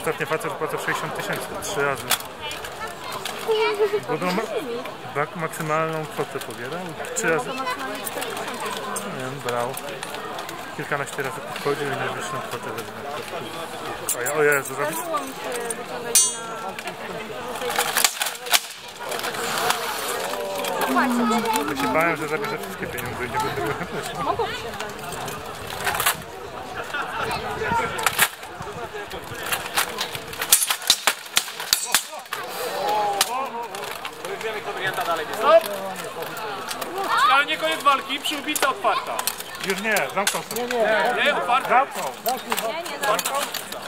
ostatnio facet wypłacał 60 000, 3 razy. Bo maksymalną kwotę pobierał, 3 razy. Nie wiem, brał. Kilkanaście razy podchodził i najwyższą kwotę weźmie. O Jezu, zabić. Ja się bałem, że zabierze wszystkie pieniądze i nie będę tego. Mogą się dać. Stop! Ale nie koniec walki, przyłbica otwarta. Już nie, zamknął sobie. Nie, otwarta. Zamknął. Nie, nie zamknął.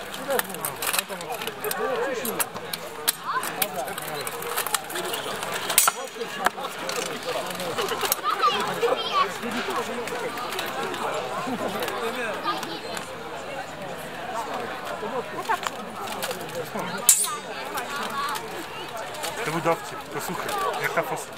To był dowcip, to suchy, jak ta fosa.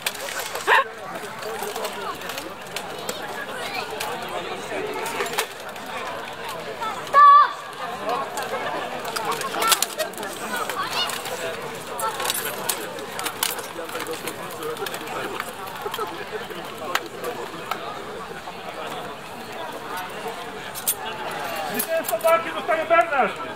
Zwycięstwo walki dostaje Bernard!